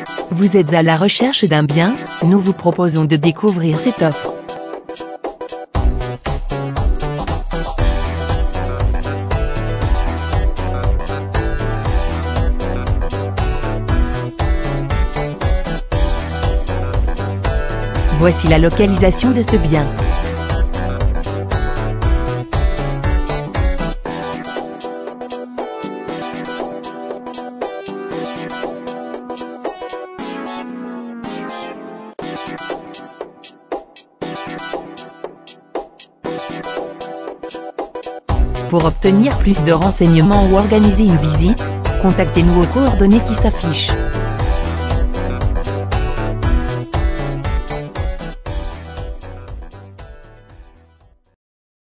Vous êtes à la recherche d'un bien? Nous vous proposons de découvrir cette offre. Voici la localisation de ce bien. Pour obtenir plus de renseignements ou organiser une visite, contactez-nous aux coordonnées qui s'affichent.